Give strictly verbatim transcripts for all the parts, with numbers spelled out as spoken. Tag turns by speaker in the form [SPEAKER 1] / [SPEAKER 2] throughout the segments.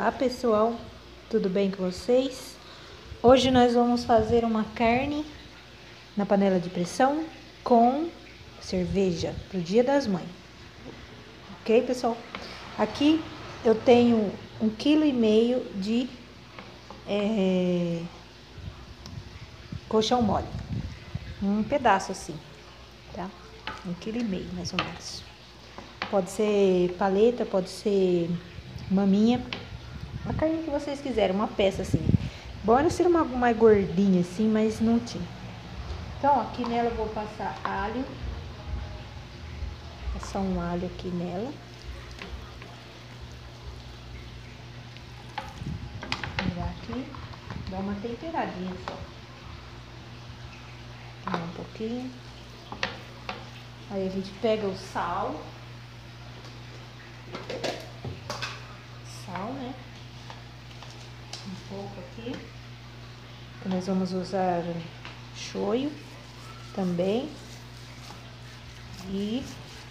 [SPEAKER 1] Olá pessoal, tudo bem com vocês? Hoje nós vamos fazer uma carne na panela de pressão com cerveja para o Dia das Mães. Ok, pessoal? Aqui eu tenho um quilo e meio de é, colchão mole, um pedaço assim, tá? Um quilo e meio mais ou menos. Pode ser paleta, pode ser maminha, a carne que vocês quiserem, uma peça assim. Bom era ser uma mais gordinha assim, mas não tinha. Então aqui nela eu vou passar alho, passar um alho aqui nela. Virar aqui, dar uma temperadinha só. Um pouquinho. Aí a gente pega o sal. Sal, né? Um pouco aqui. Nós vamos usar shoyu também. E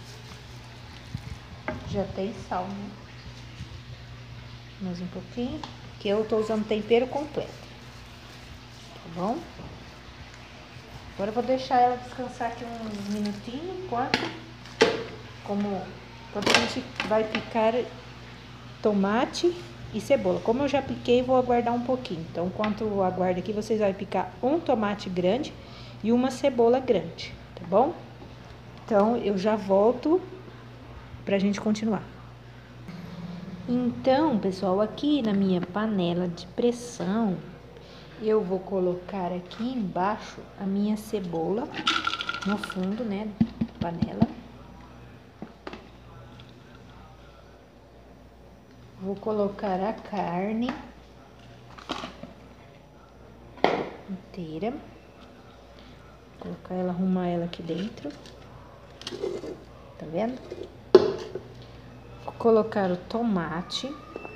[SPEAKER 1] já tem sal, né? Mais um pouquinho. Que eu tô usando tempero completo. Tá bom? Agora eu vou deixar ela descansar aqui uns minutinhos, enquanto, como, enquanto a gente vai picar tomate e cebola. Como eu já piquei, vou aguardar um pouquinho. Então, enquanto eu aguardo aqui, vocês vão picar um tomate grande e uma cebola grande, tá bom? Então, eu já volto pra gente continuar. Então, pessoal, aqui na minha panela de pressão, eu vou colocar aqui embaixo a minha cebola, no fundo, né, da panela. Vou colocar a carne inteira. Vou colocar ela, arrumar ela aqui dentro. Tá vendo? Vou colocar o tomate.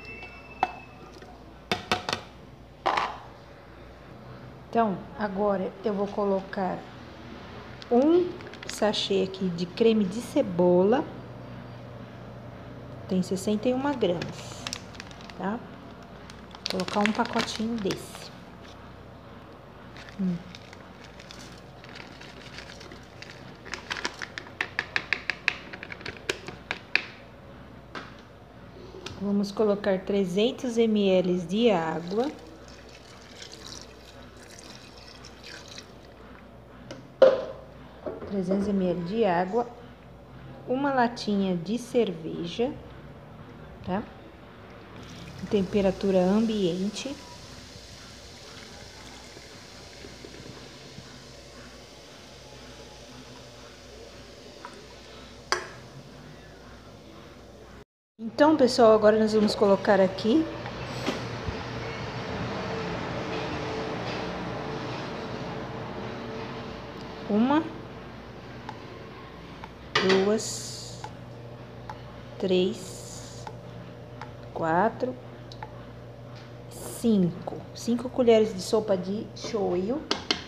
[SPEAKER 1] Então, agora eu vou colocar um sachê aqui de creme de cebola. Tem sessenta e uma gramas, tá? Vou colocar um pacotinho desse. Hum. Vamos colocar trezentos mililitros de água. trezentos mililitros de água. Uma latinha de cerveja, tá? Em temperatura ambiente. Então, pessoal, agora nós vamos colocar aqui uma, duas, três, quatro, cinco. Cinco colheres de sopa de shoyu.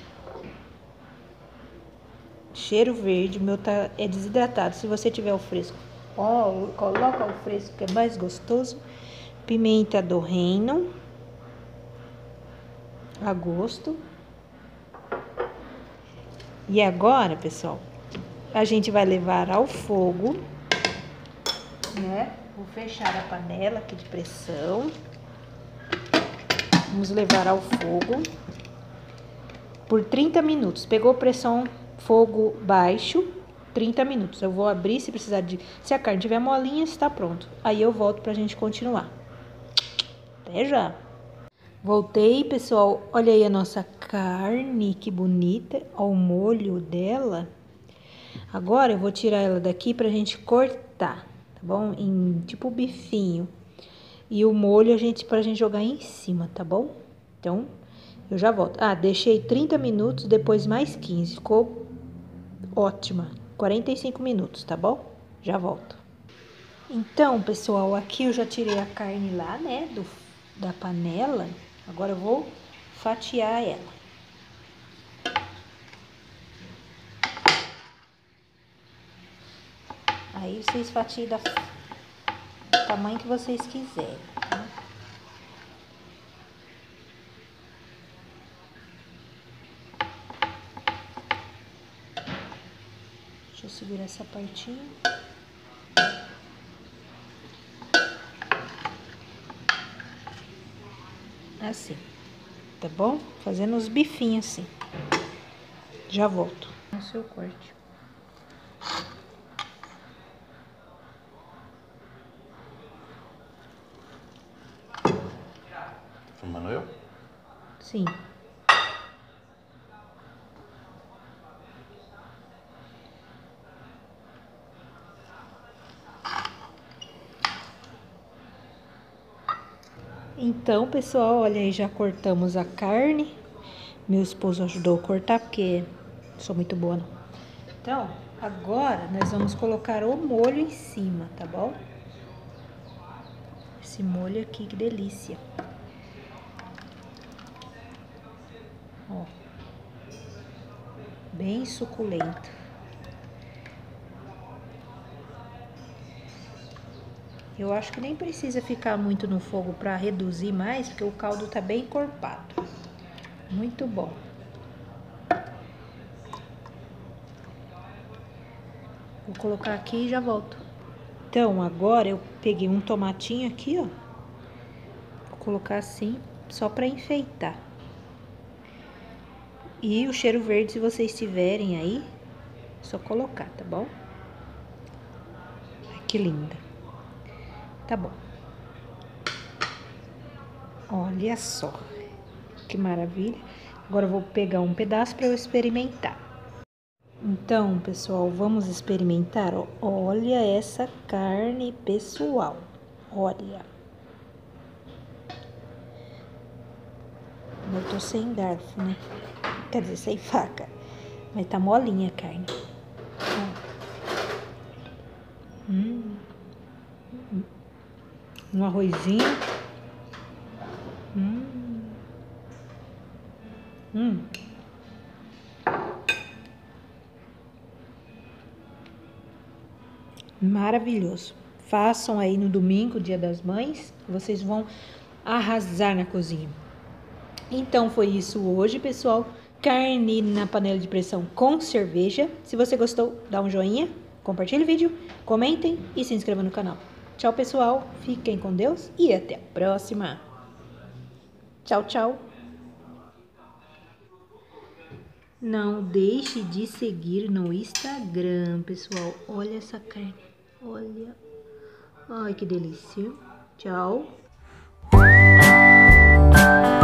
[SPEAKER 1] Cheiro verde, o meu tá, é desidratado. Se você tiver o fresco, ó, coloca o fresco que é mais gostoso. Pimenta do reino, a gosto. E agora, pessoal, a gente vai levar ao fogo, né? Vou fechar a panela aqui de pressão. Vamos levar ao fogo por trinta minutos. Pegou pressão, fogo baixo, trinta minutos. Eu vou abrir se precisar de... Se a carne tiver molinha, está pronto. Aí eu volto pra gente continuar. Até já! Voltei, pessoal. Olha aí a nossa carne, que bonita. Olha o molho dela. Agora eu vou tirar ela daqui pra gente cortar, tá bom? Em tipo bifinho. E o molho a gente, pra gente jogar em cima, tá bom? Então, eu já volto. Ah, deixei trinta minutos, depois mais quinze. Ficou ótima. quarenta e cinco minutos, tá bom? Já volto. Então, pessoal, aqui eu já tirei a carne lá, né, do, da panela. Agora eu vou fatiar ela. Aí vocês fatiam da tamanho que vocês quiserem, tá? Deixa eu segurar essa partinha. Assim, tá bom? Fazendo os bifinhos assim. Já volto. No seu corte.
[SPEAKER 2] Filmando eu?
[SPEAKER 1] Sim. Então, pessoal, olha aí, já cortamos a carne. Meu esposo ajudou a cortar, porque sou muito boa, não. Então, agora nós vamos colocar o molho em cima, tá bom? Esse molho aqui, que delícia. Ó. Bem suculento. Eu acho que nem precisa ficar muito no fogo para reduzir mais, porque o caldo tá bem encorpado. Muito bom. Vou colocar aqui e já volto. Então, agora eu peguei um tomatinho aqui, ó. Vou colocar assim, só para enfeitar. E o cheiro verde, se vocês tiverem aí, é só colocar, tá bom? Ai, que linda. Tá bom. Olha só, que maravilha. Agora eu vou pegar um pedaço para eu experimentar. Então, pessoal, vamos experimentar. Ó. Olha essa carne, pessoal. Olha. Eu tô sem garfo, né? Quer dizer, sem faca. Mas tá molinha a carne. Hum. Um arrozinho. Hum. Hum. Maravilhoso. Façam aí no domingo, Dia das Mães. Vocês vão arrasar na cozinha. Então foi isso hoje, pessoal. Carne na panela de pressão com cerveja. Se você gostou, dá um joinha, compartilhe o vídeo, comentem e se inscreva no canal. Tchau, pessoal. Fiquem com Deus e até a próxima. Tchau, tchau. Não deixe de seguir no Instagram, pessoal. Olha essa carne. Olha. Ai, que delícia. Tchau.